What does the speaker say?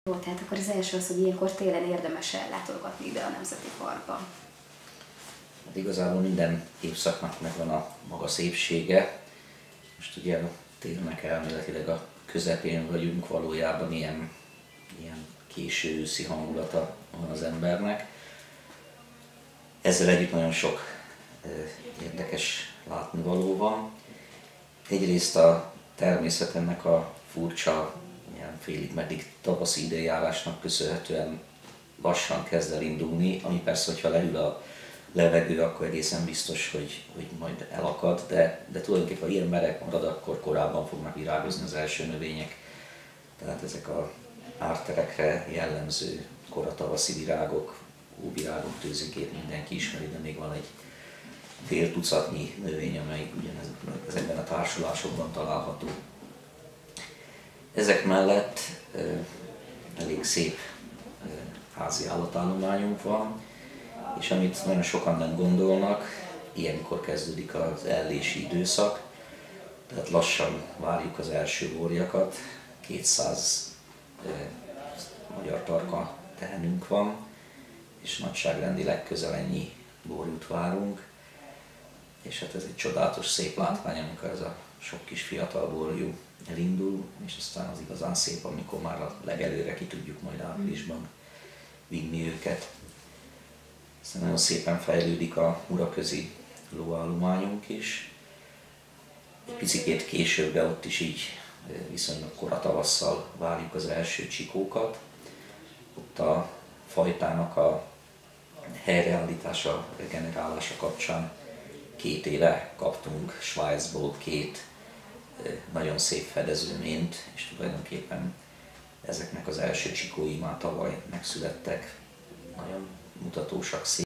Jó, tehát akkor az első az, hogy ilyenkor télen érdemes ellátogatni ide a Nemzeti Parkba. Hát igazából minden évszaknak megvan a maga szépsége. Most ugye a télnek elméletileg a közepén vagyunk, valójában ilyen késő őszi hangulata van az embernek. Ezzel együtt nagyon sok érdekes látnivaló van. Egyrészt a természet ennek a furcsa, ilyen félig meddig tavaszi időjárásnak köszönhetően lassan kezd el indulni, ami persze, hogyha leül a levegő, akkor egészen biztos, hogy majd elakad, de tulajdonképpen ha ilyen meleg marad, akkor korábban fognak virágozni az első növények. Tehát ezek a árterekre jellemző koratavaszi virágok, óvirágok, tőzikét mindenki ismeri, de még van egy fél tucatnyi növény, amelyik ezekben a társulásokban található. Ezek mellett elég szép házi állatállományunk van, és amit nagyon sokan nem gondolnak, ilyenkor kezdődik az ellési időszak, tehát lassan várjuk az első borjakat, 200 magyar tarka tehenünk van, és nagyságrendileg közel ennyi borjút várunk, és hát ez egy csodálatos szép látvány, amikor ez a sok kis fiatal borjú elindul, és aztán az igazán szép, amikor már a legelőre ki tudjuk majd áprilisban vinni őket. Aztán nagyon szépen fejlődik a muraközi lóállományunk is. Egy picikét később, de ott is így viszonylag kora tavasszal várjuk az első csikókat. Ott a fajtának a helyreállítása, regenerálása kapcsán 2 éve kaptunk Svájcból 2 nagyon szép fedezőményt, és tulajdonképpen ezeknek az első csikói már tavaly megszülettek. Nagyon mutatósak, szép.